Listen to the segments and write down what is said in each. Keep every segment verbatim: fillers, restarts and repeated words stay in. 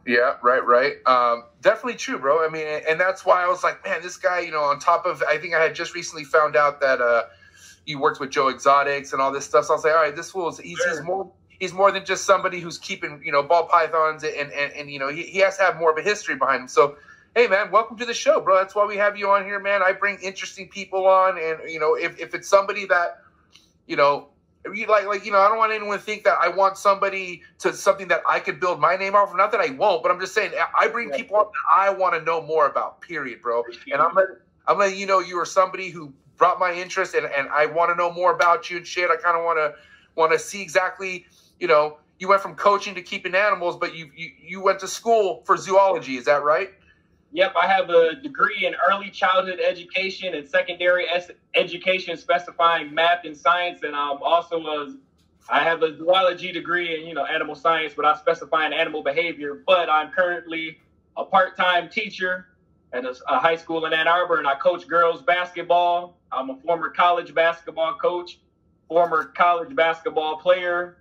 Yeah, right, right. Um, definitely true, bro. I mean, and that's why I was like, man, this guy, you know, on top of, I think I had just recently found out that uh, he works with Joe Exotics and all this stuff. So I was like, all right, this fool is he's, he's more he's more than just somebody who's keeping, you know, ball pythons and and, and you know, he, he has to have more of a history behind him. So, hey, man, welcome to the show, bro. That's why we have you on here, man. I bring interesting people on, and you know, if if it's somebody that, you know. Like, like you know, I don't want anyone to think that I want somebody to something that I could build my name off of. Not that I won't, but I'm just saying I bring people up that I want to know more about. Period, bro. And I'm letting, I'm letting you know you are somebody who brought my interest, and, and I want to know more about you and shit. I kind of want to want to see exactly, you know, you went from coaching to keeping animals, but you you you went to school for zoology. Is that right? Yep, I have a degree in early childhood education and secondary es- education specifying math and science, and I'm also a, I have a zoology degree in, you know, animal science, but I specify in animal behavior. But I'm currently a part-time teacher at a, a high school in Ann Arbor, and I coach girls basketball. I'm a former college basketball coach, former college basketball player.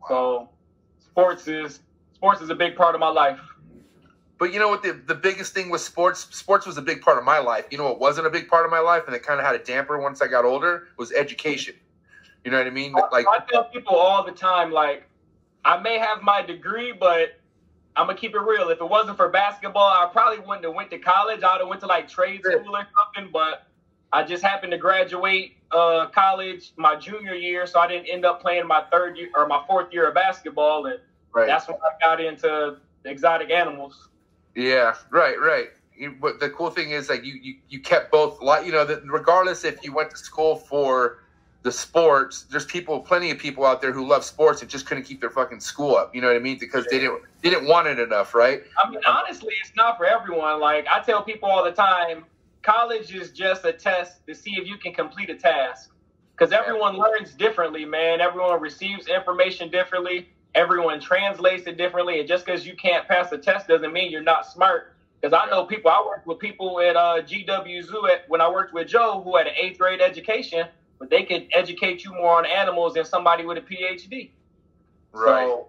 So sports is sports is a big part of my life. But you know what? The, the biggest thing with sports, sports was a big part of my life. You know what wasn't a big part of my life, and it kind of had a damper once I got older, was education. You know what I mean? Like I tell people all the time, like, I may have my degree, but I'm going to keep it real. If it wasn't for basketball, I probably wouldn't have went to college. I would have went to, like, trade school or something, but I just happened to graduate uh, college my junior year, so I didn't end up playing my third year or my fourth year of basketball, and right. That's when I got into exotic animals. Yeah, right, right. You, but the cool thing is that you, you, you kept both, you know, that regardless if you went to school for the sports, there's people, plenty of people out there who love sports and just couldn't keep their fucking school up. You know what I mean? Because they didn't they didn't want it enough, right? I mean, honestly, it's not for everyone. Like, I tell people all the time, college is just a test to see if you can complete a task. Because everyone yeah. learns differently, man. Everyone receives information differently. Everyone translates it differently, and just because you can't pass a test doesn't mean you're not smart. Because I know people, I worked with people at uh, G W Zoo at, when I worked with Joe, who had an eighth grade education, but they could educate you more on animals than somebody with a P H D. Right. So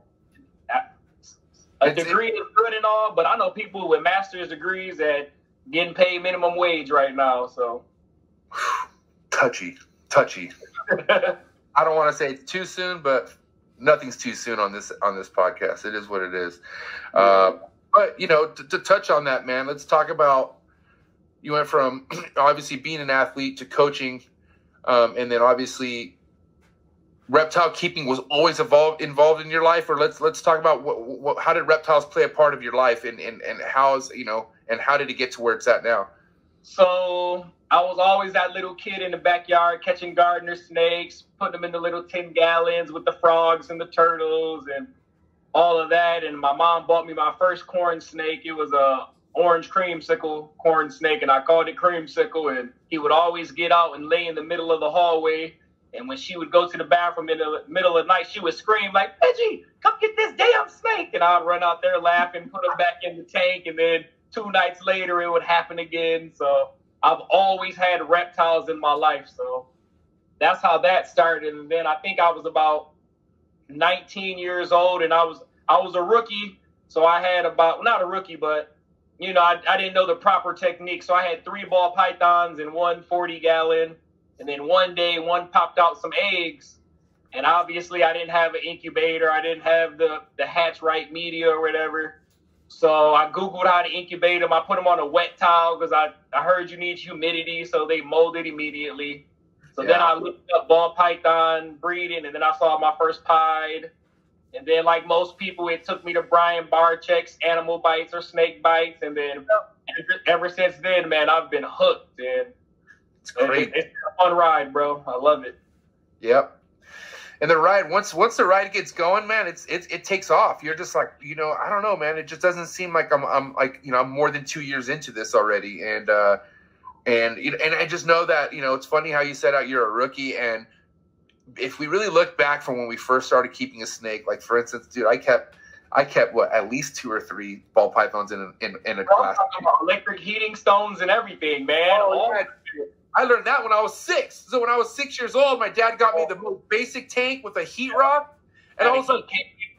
a it's degree it. is good and all, but I know people with master's degrees that getting paid minimum wage right now. So touchy, touchy. I don't want to say it's too soon, but nothing's too soon on this on this podcast. It is what it is. Uh, but, you know, to, to touch on that, man, let's talk about you went from obviously being an athlete to coaching, um, and then obviously reptile keeping was always involved involved in your life. Or let's let's talk about what, what how did reptiles play a part of your life, and and and how's you know and how did it get to where it's at now? So I was always that little kid in the backyard catching gardener snakes, putting them in the little tin gallons with the frogs and the turtles and all of that. And my mom bought me my first corn snake. It was a orange creamsicle corn snake, and I called it Creamsicle. And he would always get out and lay in the middle of the hallway. And when she would go to the bathroom in the middle of the night, she would scream like, "Reggie, come get this damn snake!" And I'd run out there laughing, put him back in the tank, and then two nights later, it would happen again. So I've always had reptiles in my life. So that's how that started. And then I think I was about nineteen years old, and I was I was a rookie. So I had about, not a rookie, but, you know, I, I didn't know the proper technique. So I had three ball pythons and one forty gallon. And then one day, one popped out some eggs. And obviously, I didn't have an incubator. I didn't have the, the hatch right media or whatever. So I Googled how to incubate them. I put them on a wet towel because I, I heard you need humidity, so they molded immediately. So yeah. Then I looked up ball python breeding, and then I saw my first pied. And then, like most people, it took me to Brian Barczyk's Animal Bites or Snake Bites. And then ever, ever since then, man, I've been hooked. And it's great. It, it's a fun ride, bro. I love it. Yep. And the ride, once once the ride gets going, man, it's it it takes off. You're just like, you know, I don't know, man. It just doesn't seem like I'm I'm like, you know, I'm more than two years into this already, and uh, and and I just know that, you know, it's funny how you said out you're a rookie, and if we really look back from when we first started keeping a snake, like for instance, dude, I kept I kept what at least two or three ball pythons in a, in in a glass. Electric heating stones and everything, man. Oh, yeah. I learned that when I was six. So when I was six years old, my dad got me the most basic tank with a heat rock. And I was like,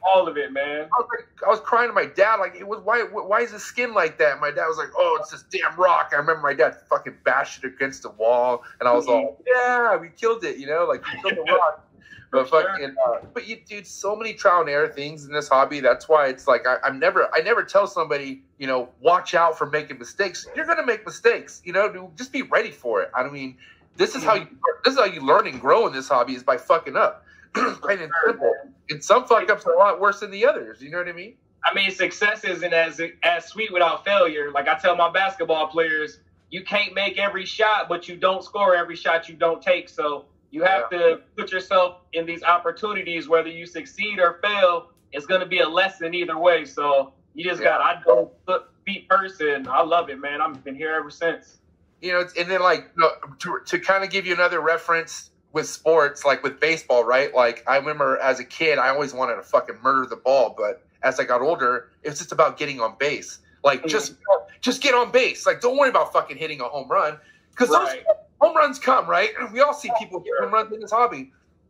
all of it, man. I was like, I was crying to my dad, like, it was why why is his skin like that? And my dad was like, oh, it's this damn rock. I remember my dad fucking bashed it against the wall, and I was mm-hmm. all, yeah, we killed it, you know, like we killed the rock. But fucking, uh, but you, dude, so many trial and error things in this hobby. That's why it's like I, I'm never, I never tell somebody, you know, watch out for making mistakes. You're gonna make mistakes, you know. Dude, just be ready for it. I mean, this is how you, this is how you learn and grow in this hobby is by fucking up, plain and simple. And some fuck ups are a lot worse than the others. You know what I mean? I mean, success isn't as as sweet without failure. Like I tell my basketball players, you can't make every shot, but you don't score every shot you don't take. So. You have yeah. to put yourself in these opportunities, whether you succeed or fail, it's going to be a lesson either way. So you just yeah. got, I go foot feet first, and I love it, man. I've been here ever since. You know, and then like you know, to, to kind of give you another reference with sports, like with baseball, right? Like I remember as a kid, I always wanted to fucking murder the ball. But as I got older, it was just about getting on base. Like mm-hmm. just, just get on base. Like don't worry about fucking hitting a home run. Because right. those home runs come, right? We all see people get home runs in this hobby,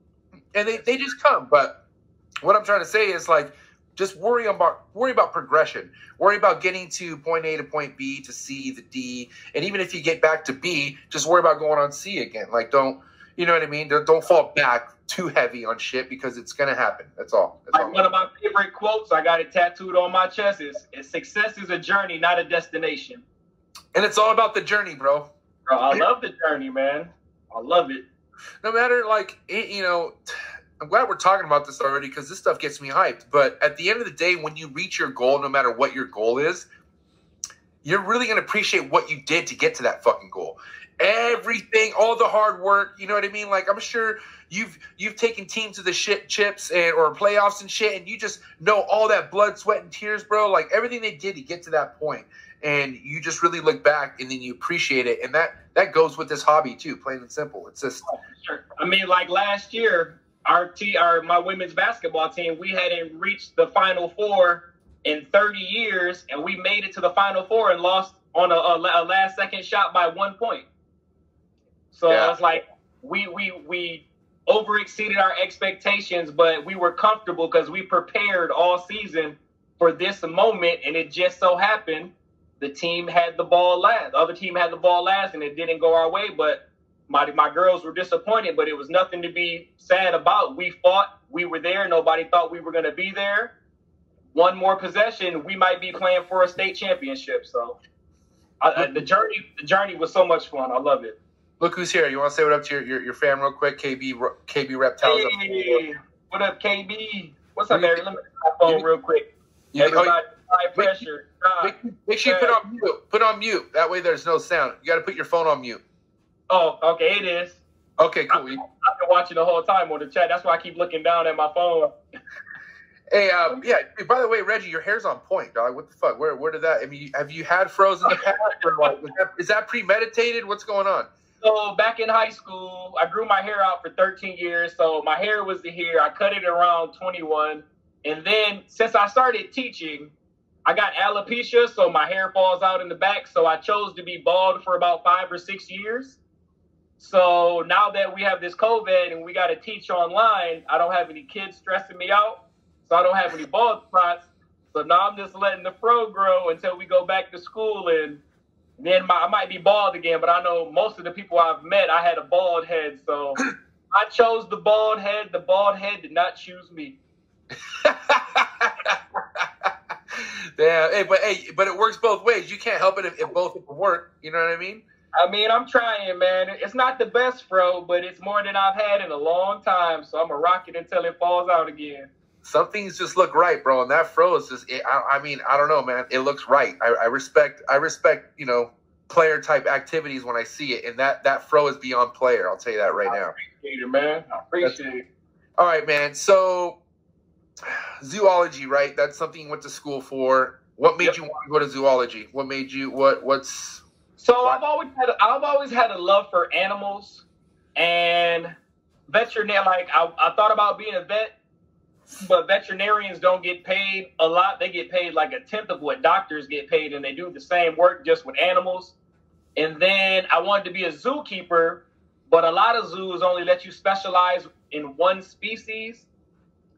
and they, they just come. But what I'm trying to say is, like, just worry about worry about progression. Worry about getting to point A to point B to C to D, and even if you get back to B, just worry about going on C again. Like, don't you know what I mean? Don't, don't fall back too heavy on shit because it's gonna happen. That's all. That's like all. One of my favorite quotes, I got it tattooed on my chest, is, is "Success is a journey, not a destination." And it's all about the journey, bro. Bro, I love the journey, man. I love it. No matter, like, it, you know, I'm glad we're talking about this already because this stuff gets me hyped. But at the end of the day, when you reach your goal, no matter what your goal is, you're really going to appreciate what you did to get to that fucking goal. Everything, all the hard work, you know what I mean? Like, I'm sure you've you've taken teams to the shit chips and or playoffs and shit, and you just know all that blood, sweat, and tears, bro. Like, everything they did to get to that point. And you just really look back and then you appreciate it. And that, that goes with this hobby too, plain and simple. It's just. Oh, sure. I mean, like last year, our team, our my women's basketball team, we hadn't reached the Final Four in thirty years, and we made it to the Final Four and lost on a, a, a last second shot by one point. So yeah. It's like we we we over exceeded our expectations, but we were comfortable because we prepared all season for this moment, and it just so happened. The team had the ball last. The other team had the ball last, and it didn't go our way. But my my girls were disappointed, but it was nothing to be sad about. We fought. We were there. Nobody thought we were going to be there. One more possession, we might be playing for a state championship. So I, the journey the journey was so much fun. I love it. Look who's here. You want to say what up to your, your, your fam real quick? K B K B Reptiles. Hey, what up, K B? What's up, Mary? Let me put my phone real quick. Yeah, Everybody, high pressure. Make, make sure you put on mute. Put on mute. That way there's no sound. You got to put your phone on mute. Oh, okay, it is. Okay, cool. I've been, I've been watching the whole time on the chat. That's why I keep looking down at my phone. Hey, um, yeah. By the way, Reggie, your hair's on point, dog. What the fuck? Where, where did that? I mean, have you had froze in the past? Or like, is that, is that premeditated? What's going on? So back in high school, I grew my hair out for thirteen years. So my hair was the hair. I cut it around twenty-one, and then since I started teaching, I got alopecia, so my hair falls out in the back. So I chose to be bald for about five or six years. So now that we have this COVID and we got to teach online, I don't have any kids stressing me out. So I don't have any bald spots. So now I'm just letting the fro grow until we go back to school. And then my, I might be bald again, but I know most of the people I've met, I had a bald head. So I chose the bald head. The bald head did not choose me. Yeah, hey, but hey, but it works both ways. You can't help it if, if both of them work. You know what I mean? I mean, I'm trying, man. It's not the best fro, but it's more than I've had in a long time. So I'm gonna rock it until it falls out again. Some things just look right, bro, and that fro is just. It, I, I mean, I don't know, man. It looks right. I, I respect. I respect. You know, player type activities when I see it, and that that fro is beyond player. I'll tell you that right I now. Appreciate it, man. I appreciate That's, it. All right, man. So. Zoology, right? That's something you went to school for. What made yep. you want to go to zoology? What made you? What? What's? So what? I've always had. I've always had a love for animals and veterinary. Like I, I thought about being a vet, but veterinarians don't get paid a lot. They get paid like a tenth of what doctors get paid, and they do the same work just with animals. And then I wanted to be a zookeeper, but a lot of zoos only let you specialize in one species.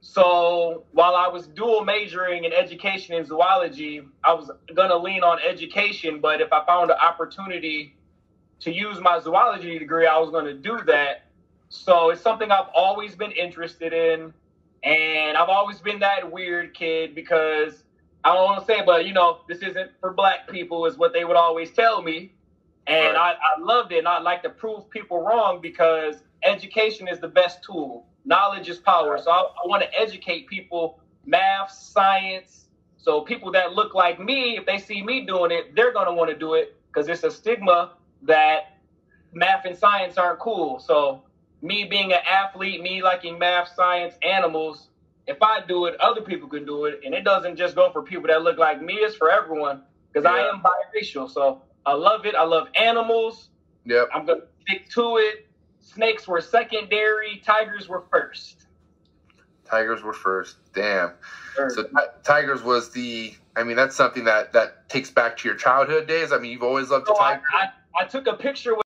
So while I was dual majoring in education and zoology, I was going to lean on education. But if I found an opportunity to use my zoology degree, I was going to do that. So it's something I've always been interested in. And I've always been that weird kid because I don't want to say, but, you know, this isn't for black people is what they would always tell me. And right. I, I loved it. And I'd like to prove people wrong because education is the best tool. Knowledge is power. So I, I want to educate people, math, science. So people that look like me, if they see me doing it, they're going to want to do it because it's a stigma that math and science aren't cool. So me being an athlete, me liking math, science, animals, if I do it, other people can do it. And it doesn't just go for people that look like me. It's for everyone because yeah. I am biracial. So I love it. I love animals. Yep. I'm going to stick to it. Snakes were secondary. Tigers were first. Tigers were first. Damn. Sure. So t- tigers was the, I mean, that's something that, that takes back to your childhood days. I mean, you've always loved so the tiger. I, I, I took a picture with